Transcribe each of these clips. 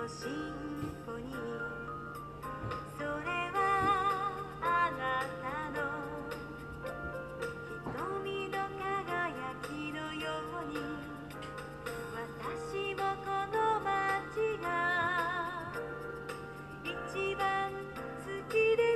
シンフォニー、それはあなたの瞳の輝きのように、私もこの街が一番好きです。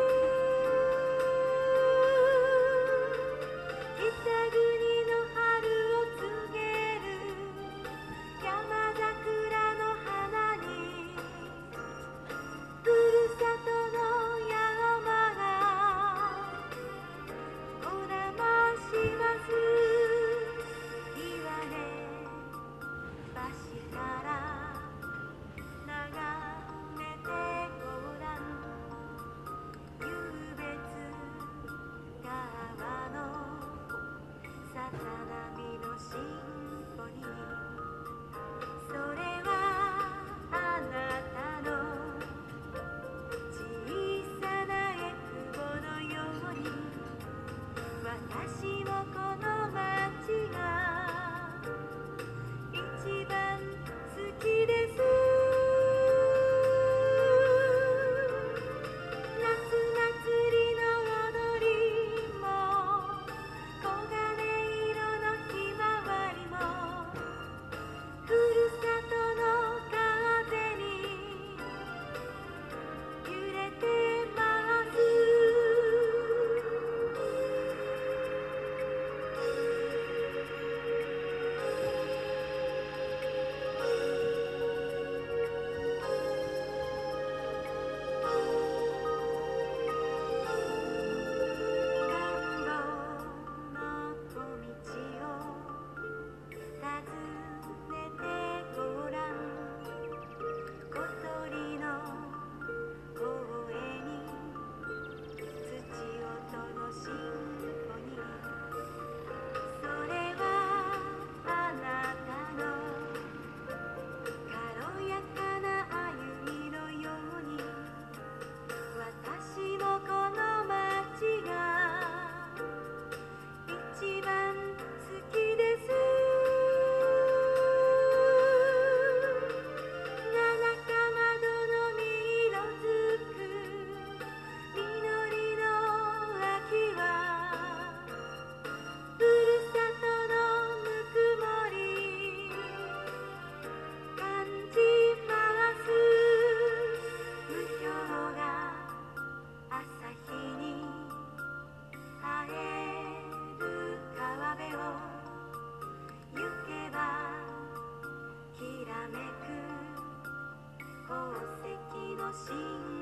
北国の春を告げる山桜の花に、ふるさとの山がこだまします。岩根橋から眺めてごらん、湧別川のさざ波のシンフォニー、それはあなたの小さなエクボのように、私もこの街が一番好きです。夏祭りの踊りも黄金色のひまわりも、ふるさとの風に揺れてます。私もこの街が一番好きです。七かまどの実色づく実りの秋は、ふるさとのぬくもり感じます。無氷が朝日に映える川辺を行けば、きらめく宝石のシン